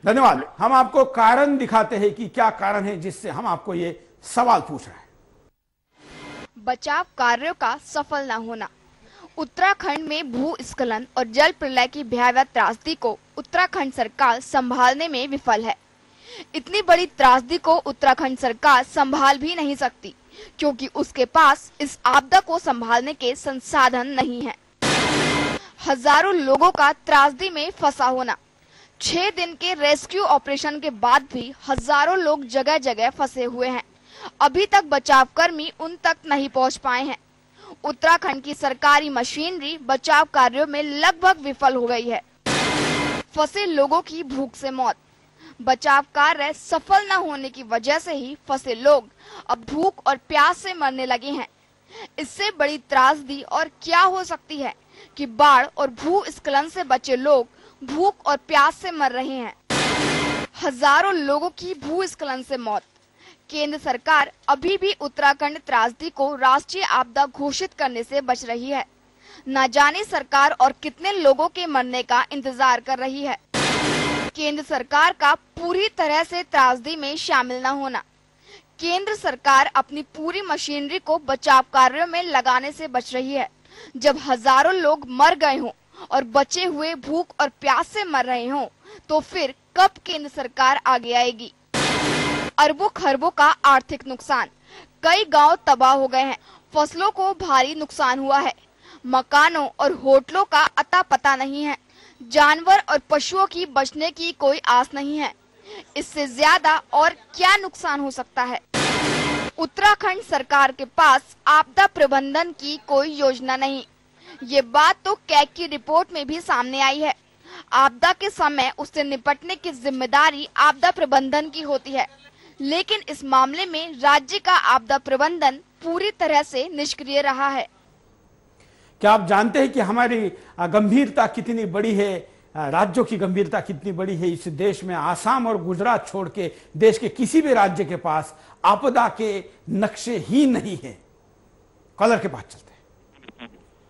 धन्यवाद। हम आपको कारण दिखाते हैं कि क्या कारण है जिससे हम आपको ये सवाल पूछ रहे हैं। बचाव कार्यों का सफल न होना। उत्तराखंड में भूस्खलन और जल प्रलय की भयावह त्रासदी को उत्तराखंड सरकार संभालने में विफल है। इतनी बड़ी त्रासदी को उत्तराखंड सरकार संभाल भी नहीं सकती क्योंकि उसके पास इस आपदा को संभालने के संसाधन नहीं है। हजारों लोगों का त्रासदी में फंसा होना। 6 दिन के रेस्क्यू ऑपरेशन के बाद भी हजारों लोग जगह जगह फंसे हुए हैं। अभी तक बचाव कर्मी उन तक नहीं पहुंच पाए हैं। उत्तराखंड की सरकारी मशीनरी बचाव कार्यों में लगभग विफल हो गई है। फंसे लोगों की भूख से मौत। बचाव कार्य सफल न होने की वजह से ही फंसे लोग अब भूख और प्यास से मरने लगे हैं। इससे बड़ी त्रासदी और क्या हो सकती है कि बाढ़ और भूस्खलन से बचे लोग भूख और प्यास से मर रहे हैं। हजारों लोगों की भूस्खलन से मौत। केंद्र सरकार अभी भी उत्तराखंड त्रासदी को राष्ट्रीय आपदा घोषित करने से बच रही है। न जाने सरकार और कितने लोगों के मरने का इंतजार कर रही है। केंद्र सरकार का पूरी तरह से त्रासदी में शामिल न होना। केंद्र सरकार अपनी पूरी मशीनरी को बचाव कार्यों में लगाने से बच रही है। जब हजारों लोग मर गए हों और बचे हुए भूख और प्यास से मर रहे हों, तो फिर कब केंद्र सरकार आगे आएगी। अरबों खरबों का आर्थिक नुकसान। कई गांव तबाह हो गए हैं। फसलों को भारी नुकसान हुआ है। मकानों और होटलों का अता पता नहीं है। जानवर और पशुओं की बचने की कोई आस नहीं है। इससे ज्यादा और क्या नुकसान हो सकता है। उत्तराखंड सरकार के पास आपदा प्रबंधन की कोई योजना नहीं। ये बात तो कैग की रिपोर्ट में भी सामने आई है। आपदा के समय उससे निपटने की जिम्मेदारी आपदा प्रबंधन की होती है, लेकिन इस मामले में राज्य का आपदा प्रबंधन पूरी तरह से निष्क्रिय रहा है। क्या आप जानते हैं कि हमारी गंभीरता कितनी बड़ी है, राज्यों की गंभीरता कितनी बड़ी है। इस देश में आसाम और गुजरात छोड़ के देश के किसी भी राज्य के पास आपदा के नक्शे ही नहीं है। कॉलर के पास चलते हैं।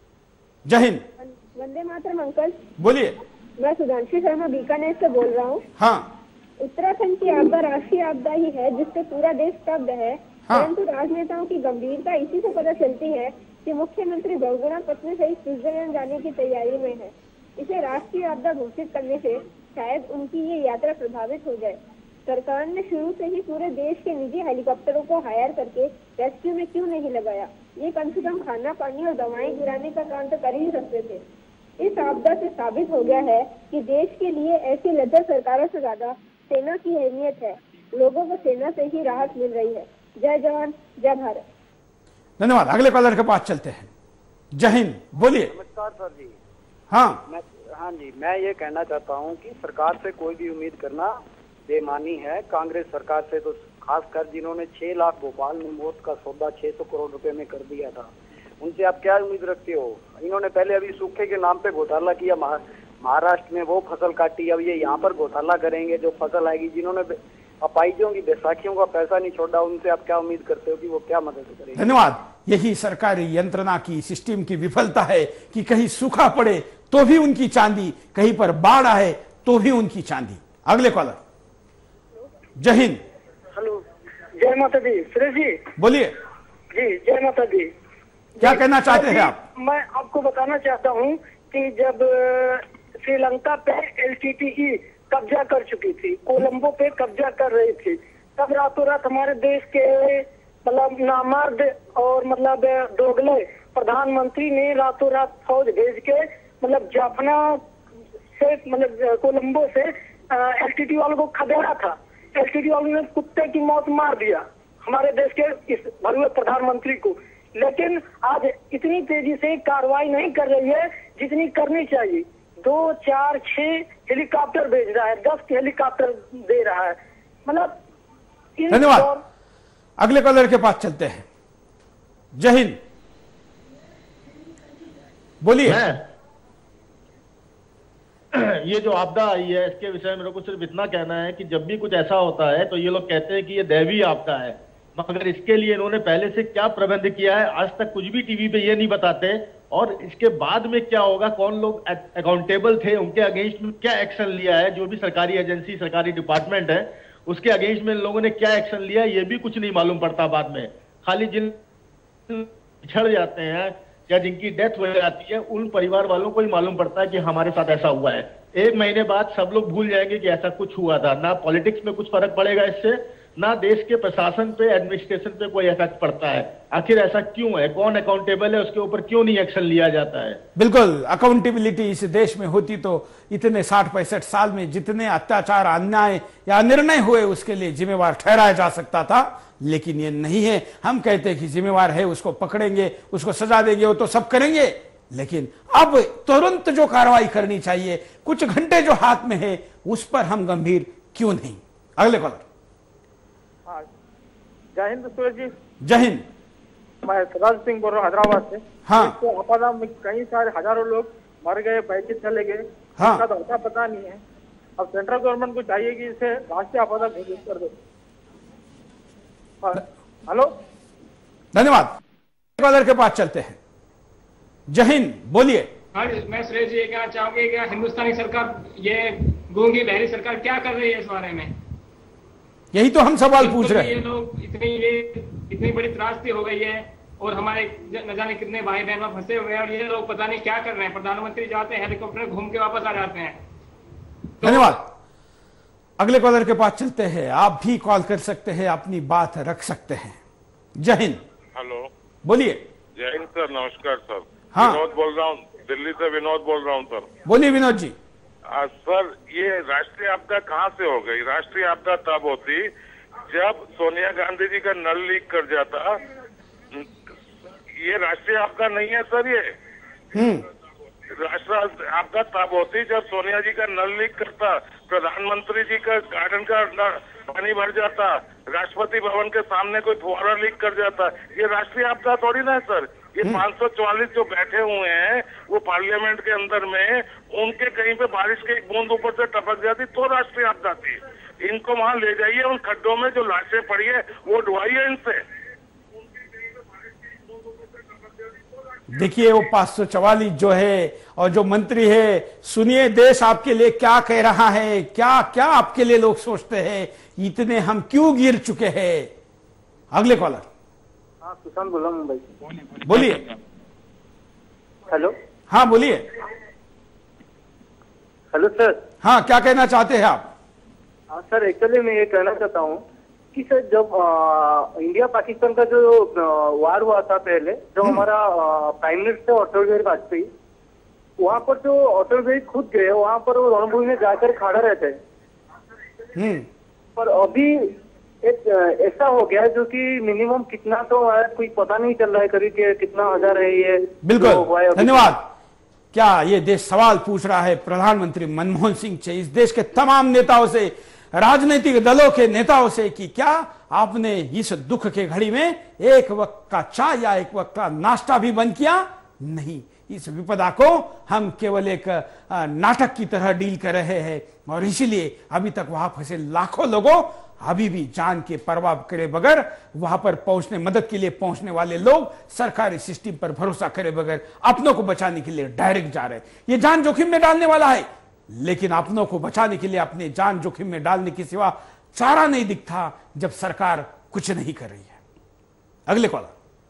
जय हिंद। वंदे मातरम अंकल। बोलिए। मैं सुधांशु शर्मा बीकानेर से बोल रहा हूँ। हाँ, उत्तराखंड की आपदा राष्ट्रीय आपदा ही है जिससे पूरा देश स्तब्ध है। परंतु राजनेताओं की गंभीरता इसी से पता चलती है कि मुख्यमंत्री बहुगुणा पत्नी सहित स्विट्जरलैंड जाने की तैयारी में है। इसे राष्ट्रीय आपदा घोषित करने से शायद उनकी ये यात्रा प्रभावित हो जाए। सरकार ने शुरू से ही पूरे देश के निजी हेलीकॉप्टरों को हायर करके रेस्क्यू में क्यों नहीं लगाया। ये कम से कम खाना पानी और दवाएं गिराने का काम तो कर ही सकते थे। इस आपदा से साबित हो गया है कि देश के लिए ऐसी लज्जत सरकारों से ज्यादा सेना की अहमियत है। लोगों को सेना से ही राहत मिल रही है। जय जवान जय भारत। धन्यवाद। अगले कॉलर के पास चलते हैं। जय हिंद। बोलिए। नमस्कार सर जी। हाँ मैं ये कहना चाहता हूँ कि सरकार से कोई भी उम्मीद करना बेमानी है। कांग्रेस सरकार से तो खासकर जिन्होंने 6 लाख भोपाल में मौत का सौदा 600 करोड़ रुपए में कर दिया था, उनसे आप क्या उम्मीद रखते हो। इन्होंने पहले अभी सूखे के नाम पे घोटाला किया, महाराष्ट्र में वो फसल काटी, अब ये यहाँ पर घोटाला करेंगे। जो फसल आएगी, जिन्होंने अपाइजों की बैसाखियों का पैसा नहीं छोड़ा, उनसे आप क्या उम्मीद करते हो कि वो क्या मदद करेंगे। धन्यवाद। यही सरकारी यंत्रणा की, सिस्टम की विफलता है कि कहीं सूखा पड़े तो भी उनकी चांदी, कहीं पर बाढ़ आए तो भी उनकी चांदी। अगले कॉलर। जय हिंद। हेलो, जय माता दी। सुरेश जी बोलिए। जी जय माता दी। क्या कहना चाहते हैं आप। मैं आपको बताना चाहता हूँ कि जब श्रीलंका पे LTTE कब्जा कर चुकी थी, कोलंबो पे कब्जा कर रही थी, तब रातों रात हमारे देश के मतलब नामर्द और मतलब दोगले प्रधानमंत्री ने रातों रात फौज भेज के मतलब जाफना से मतलब कोलंबो से LTTE वालों को खदेड़ा था। LTTE वालों ने कुत्ते की मौत मार दिया हमारे देश के इस भगवे प्रधानमंत्री को। लेकिन आज इतनी तेजी से कार्रवाई नहीं कर रही है जितनी करनी चाहिए। 2, 4, 6 हेलीकॉप्टर भेज रहा है, 10 हेलीकॉप्टर दे रहा है। मतलब धन्यवाद। अगले कॉलर के पास चलते हैं। जय हिंद। बोलिए। ये जो आपदा आई है इसके विषय में मेरे को सिर्फ इतना कहना है कि जब भी कुछ ऐसा होता है तो ये लोग कहते हैं कि ये दैवीय आपदा है, मगर इसके लिए इन्होंने पहले से क्या प्रबंध किया है आज तक कुछ भी टीवी पे ये नहीं बताते। और इसके बाद में क्या होगा, कौन लोग अकाउंटेबल थे, उनके अगेंस्ट में क्या एक्शन लिया है, जो भी सरकारी एजेंसी सरकारी डिपार्टमेंट है उसके अगेंस्ट में लोगों ने क्या एक्शन लिया, ये भी कुछ नहीं मालूम पड़ता बाद में। खाली जिन पिछड़ जाते हैं या जिनकी डेथ हो जाती है उन परिवार वालों को ही मालूम पड़ता है कि हमारे साथ ऐसा हुआ है। 1 महीने बाद सब लोग भूल जाएंगे कि ऐसा कुछ हुआ था। ना पॉलिटिक्स में कुछ फर्क पड़ेगा इससे, ना देश के प्रशासन पे एडमिनिस्ट्रेशन पे कोई इफेक्ट पड़ता है। आखिर ऐसा क्यों है, कौन अकाउंटेबल है, उसके ऊपर क्यों नहीं एक्शन लिया जाता है? बिल्कुल, अकाउंटेबिलिटी इस देश में होती तो इतने 60-65 साल में जितने अत्याचार, अन्याय या निर्णय हुए उसके लिए जिम्मेवार ठहराया जा सकता था, लेकिन ये नहीं है। हम कहते हैं कि जिम्मेवार है उसको पकड़ेंगे, उसको सजा देंगे, वो तो सब करेंगे, लेकिन अब तुरंत जो कार्रवाई करनी चाहिए, कुछ घंटे जो हाथ में है उस पर हम गंभीर क्यों नहीं? अगले कॉलर। जय हिंद सूरज जी। जय हिंद। मैं सदाज सिंह बोल रहा हूँ हैदराबाद से। हाँ। तो आपदा में कई सारे हजारों लोग मर गए, पैसे चले गए। हाँ। इसका तो अता पता नहीं है। अब सेंट्रल गवर्नमेंट को चाहिए कि इसे राष्ट्रीय आपदा घोषित कर दे। हेलो, धन्यवाद। कॉलर के पास चलते हैं। जय हिंद, बोलिए। हाँ, मैं सुरेश जी ये कहना चाहूंगी कि हिंदुस्तानी सरकार, ये गूंगी बहरी सरकार क्या कर रही है इस बारे में? यही तो हम सवाल पूछ रहे हैं। ये लोग इतनी बड़ी त्रासदी हो गई है और हमारे न जाने कितने भाई बहन फंसे हुए हैं और ये लोग पता नहीं क्या कर रहे हैं। प्रधानमंत्री जाते हैं हेलीकॉप्टर घूम के वापस आ जाते हैं। धन्यवाद। अगले कॉलर के पास चलते हैं। आप भी कॉल कर सकते हैं, अपनी बात रख सकते हैं। जय हिंद। हेलो, बोलिए। जय हिंद सर, नमस्कार सर। हाँ। विनोद बोल रहा हूँ, दिल्ली से विनोद बोल रहा हूँ सर। बोलिए विनोद जी। सर, ये राष्ट्रीय आपदा कहाँ से हो गई? राष्ट्रीय आपदा तब होती जब सोनिया गांधी जी का नल लीक कर जाता। ये राष्ट्रीय आपदा नहीं है सर। ये राष्ट्रीय आपदा तब होती जब सोनिया जी का नल लीक करता, प्रधानमंत्री जी का गार्डन का पानी भर जाता, राष्ट्रपति भवन के सामने कोई फुहारा लीक कर जाता। ये राष्ट्रीय आपदा थोड़ी ना है सर। ये 544 जो बैठे हुए हैं वो पार्लियामेंट के अंदर में, उनके कहीं पे बारिश की एक बूंद ऊपर से टपक जाती तो राष्ट्रीय आपदा थी। इनको वहां ले जाइए, उन खड्डों में जो लाशें पड़ी है वो ढुवाइए इनसे। देखिए वो 544 जो है और जो मंत्री है, सुनिए देश आपके लिए क्या कह रहा है, क्या क्या आपके लिए लोग सोचते हैं, इतने हम क्यों गिर चुके हैं। अगले कॉलर। हाँ, सुशांत बोल रहा हूँ मुंबई से। बोलिए। हेलो। हाँ बोलिए। Hello sir. हाँ, क्या कहना चाहते हैं आप? हाँ सर, एक्चुअली मैं ये कहना चाहता हूँ कि सर जब इंडिया पाकिस्तान का जो वार हुआ था पहले, जब हमारा प्राइम मिनिस्टर अटल बिहारी वाजपेयी, वहाँ पर जो अटल बिहारी खुद गए, वहाँ पर वो रणभूमि में जाकर खड़ा रहते हैं। पर अभी एक ऐसा हो गया जो कि मिनिमम कितना तो है, कोई पता नहीं चल रहा है करीब कितना हजार है ये। बिल्कुल, धन्यवाद। क्या ये देश सवाल पूछ रहा है प्रधानमंत्री मनमोहन सिंह से, इस देश के तमाम नेताओं से, राजनीतिक दलों के नेताओं से कि क्या आपने इस दुख के घड़ी में एक वक्त का चाय या एक वक्त का नाश्ता भी बंद किया? नहीं, इस विपदा को हम केवल एक नाटक की तरह डील कर रहे हैं और इसीलिए अभी तक वहां फंसे लाखों लोगों अभी भी जान के परवाह करे बगैर वहां पर पहुंचने, मदद के लिए पहुंचने वाले लोग सरकारी सिस्टम पर भरोसा करे बगैर अपनों को बचाने के लिए डायरेक्ट जा रहे हैं। ये जान जोखिम में डालने वाला है, लेकिन अपनों को बचाने के लिए अपनी जान जोखिम में डालने के सिवा चारा नहीं दिखता जब सरकार कुछ नहीं कर रही है। अगले कॉलर।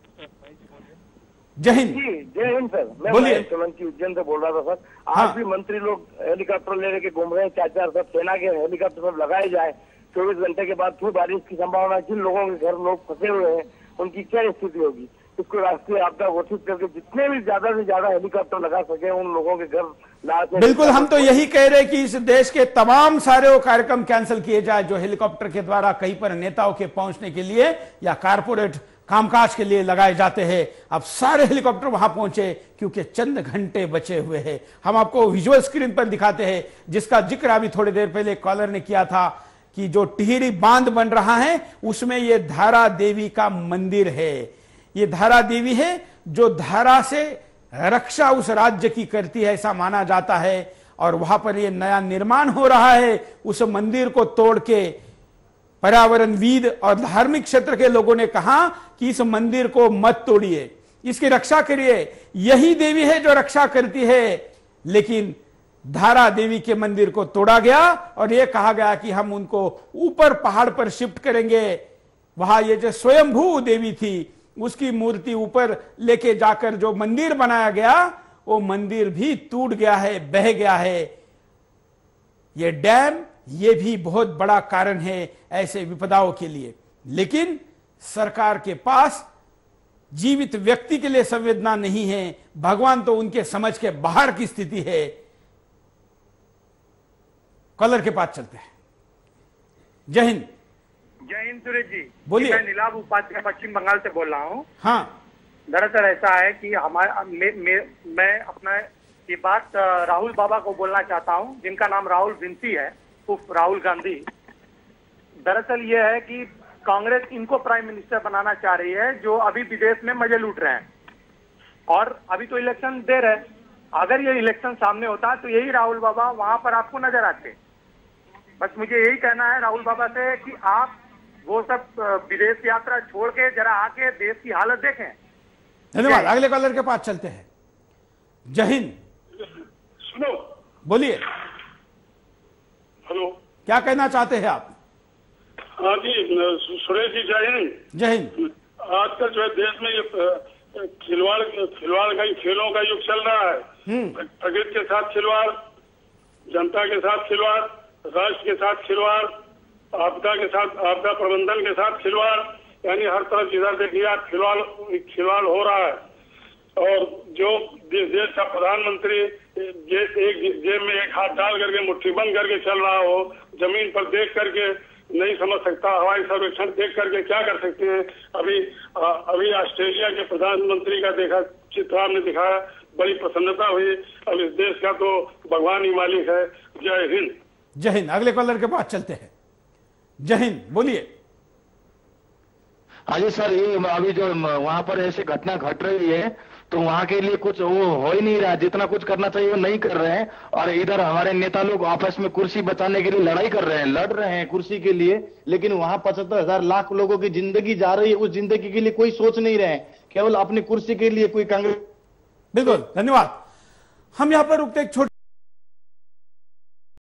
जय हिंद। जय हिंद सर, मैं सोलंकी उज्जैन से बोल रहा था सर। आज भी मंत्री लोग हेलीकॉप्टर ले लेके घूम रहे हैं, 4-4 सब सेना के हेलीकॉप्टर सब लगाए जाए। 24 घंटे के बाद फिर बारिश की संभावना, जिन लोगों के घर लोग फंसे हुए हैं उनकी क्या स्थिति होगी? इसको राष्ट्रीय आपदा घोषित करके जितने भी ज्यादा से ज्यादा हेलीकॉप्टर लगा सके उन लोगों के घर ला। बिल्कुल, हम तो यही कह रहे हैं कि इस देश के तमाम सारे वो कार्यक्रम कैंसिल किए जाए जो हेलीकॉप्टर के द्वारा कहीं पर नेताओं के पहुंचने के लिए या कारपोरेट कामकाज के लिए लगाए जाते हैं। अब सारे हेलीकॉप्टर वहां पहुंचे क्योंकि चंद घंटे बचे हुए हैं। हम आपको विजुअल स्क्रीन पर दिखाते हैं जिसका जिक्र अभी थोड़ी देर पहले कॉलर ने किया था कि जो टिहरी बांध बन रहा है उसमें ये धारा देवी का मंदिर है। ये धारा देवी है जो धारा से रक्षा उस राज्य की करती है ऐसा माना जाता है और वहां पर ये नया निर्माण हो रहा है। उस मंदिर को तोड़ के पर्यावरणविद और धार्मिक क्षेत्र के लोगों ने कहा कि इस मंदिर को मत तोड़िए, इसकी रक्षा करिए। यही देवी है जो रक्षा करती है। लेकिन धारा देवी के मंदिर को तोड़ा गया और यह कहा गया कि हम उनको ऊपर पहाड़ पर शिफ्ट करेंगे। वहां ये जो स्वयंभू देवी थी उसकी मूर्ति ऊपर लेके जाकर जो मंदिर बनाया गया वो मंदिर भी टूट गया है, बह गया है। ये डैम ये भी बहुत बड़ा कारण है ऐसे विपदाओं के लिए। लेकिन सरकार के पास जीवित व्यक्ति के लिए संवेदना नहीं है। भगवान तो उनके समझ के बाहर की स्थिति है। कलर के पास चलते हैं। जय हिंद। जय हिंद सुरेश जी, बोलिए। मैं नीलाभ उपाध्याय पश्चिम बंगाल से बोल रहा हूँ। हाँ, दरअसल ऐसा है कि मैं अपना ये बात राहुल बाबा को बोलना चाहता हूँ, जिनका नाम राहुल विंसी है, उर्फ राहुल गांधी। दरअसल ये है कि कांग्रेस इनको प्राइम मिनिस्टर बनाना चाह रही है, जो अभी विदेश में मजे लूट रहे हैं और अभी तो इलेक्शन दे रहे। अगर ये इलेक्शन सामने होता तो यही राहुल बाबा वहां पर आपको नजर आते। बस मुझे यही कहना है राहुल बाबा से कि आप वो सब विदेश यात्रा छोड़ के जरा आके देश की हालत देखें। धन्यवाद। अगले कॉलर के पास चलते हैं। जय हिंद। सुनो, बोलिए। हेलो, क्या कहना चाहते हैं आप? हाँ जी, सुरेश जी जय हिंद। जय हिंद। आजकल जो है देश में ये खिलवाड़ का खेलों का युग चल रहा है। प्रकृति के साथ खिलवाड़, जनता के साथ खिलवाड़, राष्ट्र के साथ खिलवाड़, आपदा के साथ, आपदा प्रबंधन के साथ खिलवाड़, यानी हर तरफ जिधर देखिए आप खिलवाड़ हो रहा है। और जो देश का प्रधानमंत्री एक जेब में एक हाथ डाल करके मुट्ठी बंद करके चल रहा हो, जमीन पर देख करके नहीं समझ सकता, हवाई सर्वेक्षण देख करके क्या कर सकते हैं। अभी ऑस्ट्रेलिया के प्रधानमंत्री का देखा चित्र आपने दिखाया, बड़ी प्रसन्नता हुई। अब इस देश का तो भगवान ही मालिक है। जय हिंद। जय हिंद। अगले कॉलर के पास चलते हैं। जय हिंद। बोलिए। हाँ जी सर, ये अभी जो वहाँ पर ऐसी घटना घट रही है तो वहाँ के लिए कुछ वो हो ही नहीं रहा, जितना कुछ करना चाहिए वो नहीं कर रहे हैं। और इधर हमारे नेता लोग आपस में कुर्सी बचाने के लिए लड़ाई कर रहे हैं, लड़ रहे हैं कुर्सी के लिए, लेकिन वहाँ 75,000 लाख लोगों की जिंदगी जा रही है, उस जिंदगी के लिए कोई सोच नहीं रहे, केवल अपनी कुर्सी के लिए कोई कांग्रेस। बिल्कुल, धन्यवाद। हम यहाँ पर रुकते एक छोटे